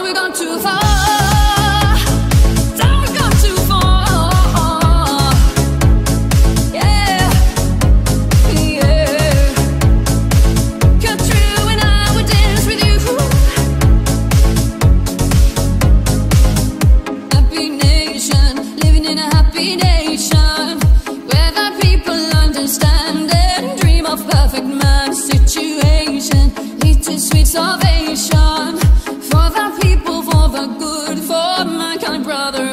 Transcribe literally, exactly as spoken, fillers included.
we've gone too far. Now we've gone too far. Yeah, yeah. Come true and I would dance with you. Happy nation, living in a happy nation, where the people understand and dream of perfect man situation. Lead to sweet salvation for the people, for the good, for mankind, brother.